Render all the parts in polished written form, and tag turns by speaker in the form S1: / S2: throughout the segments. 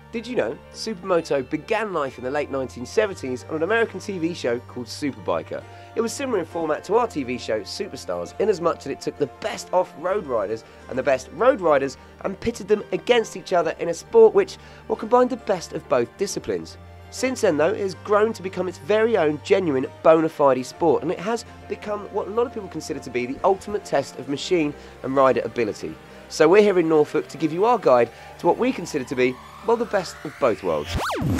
S1: Did you know Supermoto began life in the late 1970s on an American TV show called Superbiker? It was similar in format to our TV show Superstars, in as much that it took the best off-road riders and the best road riders and pitted them against each other in a sport which, well, combined the best of both disciplines. Since then, though, it has grown to become its very own genuine bona fide sport, and it has become what a lot of people consider to be the ultimate test of machine and rider ability. So we're here in Norfolk to give you our guide to what we consider to be, well, the best of both worlds.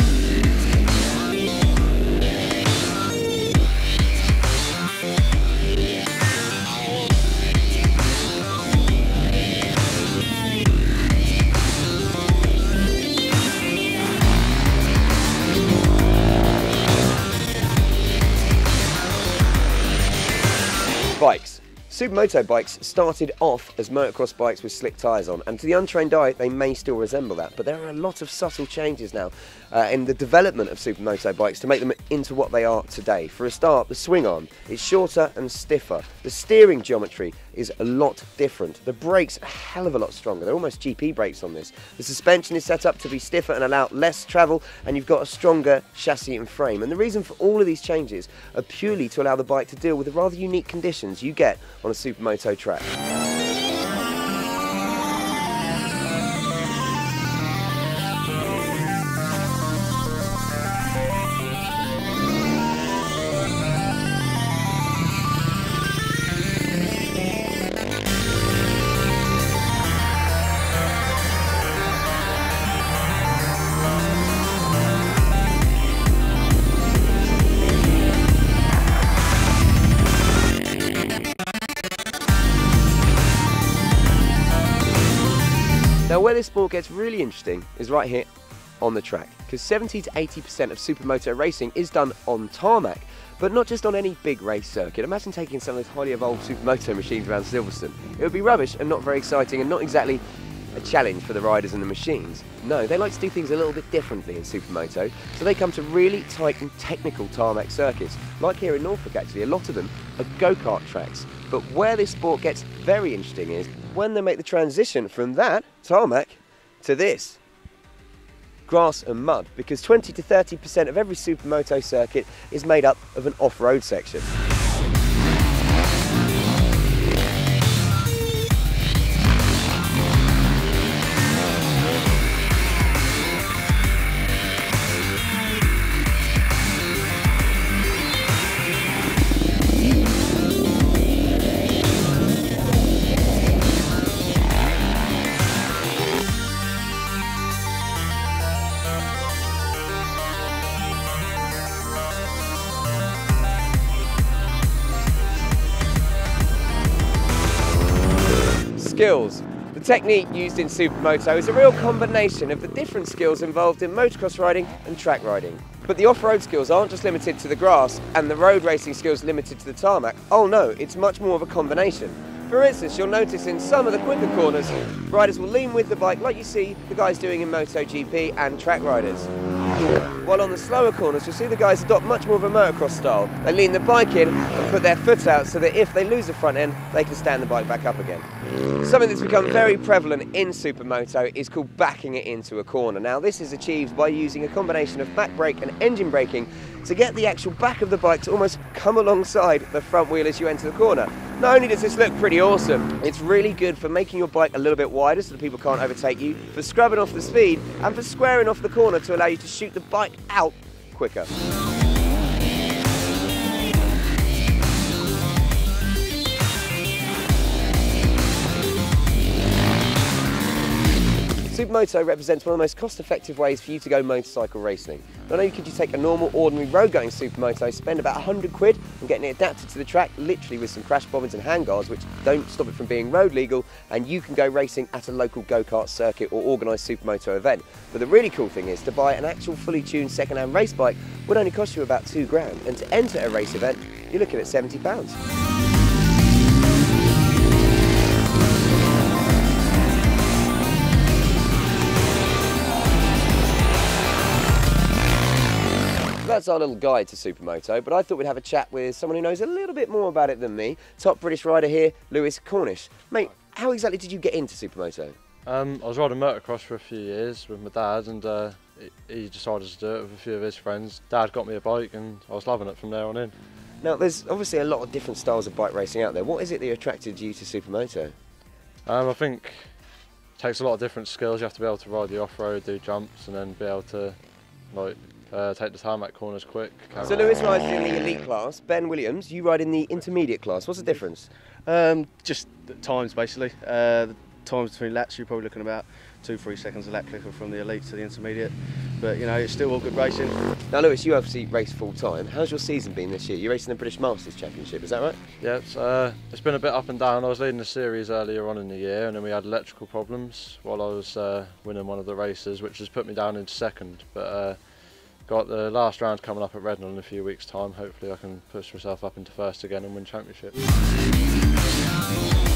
S1: Bikes. Supermoto bikes started off as motocross bikes with slick tyres on, and to the untrained eye they may still resemble that, but there are a lot of subtle changes now in the development of Supermoto bikes to make them into what they are today. For a start, the swing arm is shorter and stiffer. The steering geometry is a lot different. The brakes are a hell of a lot stronger. They're almost GP brakes on this. The suspension is set up to be stiffer and allow less travel, and you've got a stronger chassis and frame. And the reason for all of these changes are purely to allow the bike to deal with the rather unique conditions you get on a Supermoto track. Now, where this sport gets really interesting is right here on the track, because 70 to 80% of Supermoto racing is done on tarmac, but not just on any big race circuit. Imagine taking some of those highly evolved Supermoto machines around Silverstone. It would be rubbish and not very exciting and not exactly a challenge for the riders and the machines. No, they like to do things a little bit differently in Supermoto, so they come to really tight and technical tarmac circuits. Like here in Norfolk, actually, a lot of them are go-kart tracks. But where this sport gets very interesting is when they make the transition from that tarmac to this grass and mud, because 20 to 30% of every Supermoto circuit is made up of an off-road section. Skills. The technique used in Supermoto is a real combination of the different skills involved in motocross riding and track riding. But the off-road skills aren't just limited to the grass and the road racing skills limited to the tarmac. Oh no, it's much more of a combination. For instance, you'll notice in some of the quicker corners, riders will lean with the bike like you see the guys doing in MotoGP and track riders. While on the slower corners, you'll see the guys adopt much more of a motocross style. They lean the bike in and put their foot out so that if they lose the front end, they can stand the bike back up again. Something that's become very prevalent in Supermoto is called backing it into a corner. Now, this is achieved by using a combination of back brake and engine braking to get the actual back of the bike to almost come alongside the front wheel as you enter the corner. Not only does this look pretty awesome, it's really good for making your bike a little bit wider so that people can't overtake you, for scrubbing off the speed, and for squaring off the corner to allow you to shoot the bike out quicker. Supermoto represents one of the most cost-effective ways for you to go motorcycle racing. Not only could you take a normal, ordinary road-going Supermoto, spend about 100 quid on getting it adapted to the track, literally with some crash bobbins and handguards, which don't stop it from being road legal, and you can go racing at a local go-kart circuit or organised Supermoto event. But the really cool thing is, to buy an actual fully tuned second-hand race bike would only cost you about £2 grand, and to enter a race event, you're looking at £70. That's our little guide to Supermoto, but I thought we'd have a chat with someone who knows a little bit more about it than me. Top British rider here, Lewis Cornish. Mate, how exactly did you get into Supermoto?
S2: I was riding motocross for a few years with my dad, and he decided to do it with a few of his friends. Dad got me a bike and I was loving it from there on in.
S1: Now, there's obviously a lot of different styles of bike racing out there. What is it that attracted you to Supermoto?
S2: I think it takes a lot of different skills. You have to be able to ride the off-road, do jumps, and then be able to take the tarmac corners quick.
S1: So Lewis rides in the elite class. Ben Williams, you ride in the intermediate class. What's the difference?
S3: Just the times, basically. The times between laps, you're probably looking about 2-3 seconds a lap quicker from the elite to the intermediate. But you know, it's still all good racing.
S1: Now Lewis, you obviously race full time. How's your season been this year? You're racing the British Masters Championship, is that right?
S2: Yeah, it's been a bit up and down. I was leading the series earlier on in the year, and then we had electrical problems while I was winning one of the races, which has put me down into second. But got the last round coming up at Rednall in a few weeks' time. Hopefully I can push myself up into first again and win championship.